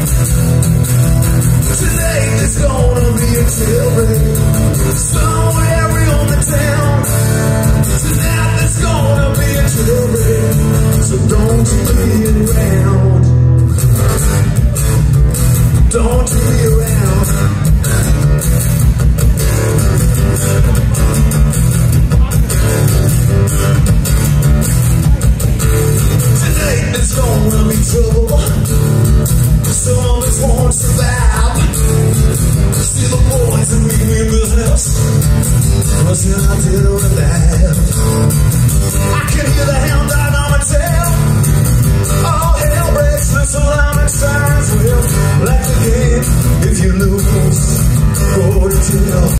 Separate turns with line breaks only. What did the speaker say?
Tonight there's gonna be a jailbreak somewhere on the town. Tonight there's gonna be a jailbreak, so don't you be around. Don't you be around. Tonight there's gonna be trouble. Some of us won't survive. See the boys and me in business, but still I did alive. I can hear the hound dog on my tail. All hell breaks loose, alarm and sirens will like the game. If you lose, go to jail.